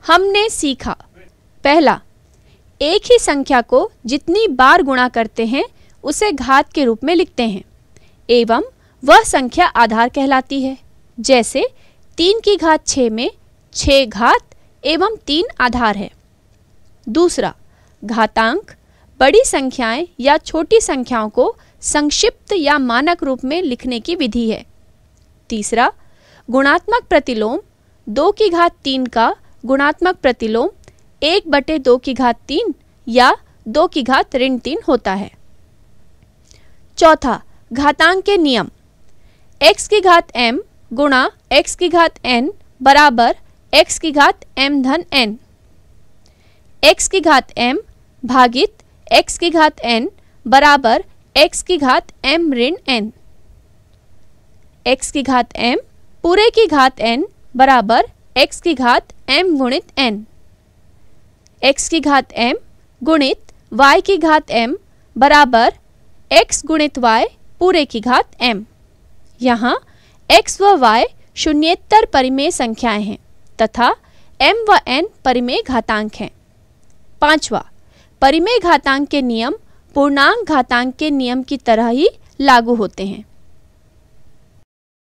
हमने सीखा। पहला, एक ही संख्या को जितनी बार गुणा करते हैं उसे घात के रूप में लिखते हैं एवं वह संख्या आधार कहलाती है। जैसे 3 की घात 6 में 6 घात एवं 3 आधार है। दूसरा, घातांक बड़ी संख्याएं या छोटी संख्याओं को संक्षिप्त या मानक रूप में लिखने की विधि है। तीसरा, गुणात्मक प्रतिलोम 2 की घात 3 का गुणात्मक प्रतिलोम 1/2 की घात 3 या 2 की घात ऋण 3 होता है। चौथा, घातांक के नियम। x की घात m गुणा x की घात n बराबर x की घात m धन n। x की घात m भागित x की घात n बराबर x की घात m ऋण n। x की घात m पूरे की घात n बराबर x की घात m गुणित n। x की घात m गुणित y की घात m बराबर x गुणित y पूरे की घात m। यहाँ x व y शून्येतर परिमेय संख्याएं हैं तथा m व n परिमेय घातांक हैं। पांचवा, परिमेय घातांक के नियम पूर्णांक घातांक के नियम की तरह ही लागू होते हैं।